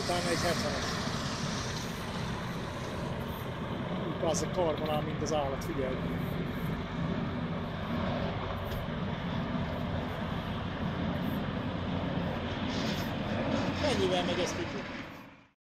utána egy 70-es. Bazzeg karbonál, mint az állat, figyelj! Mennyivel megy ezt tudjuk?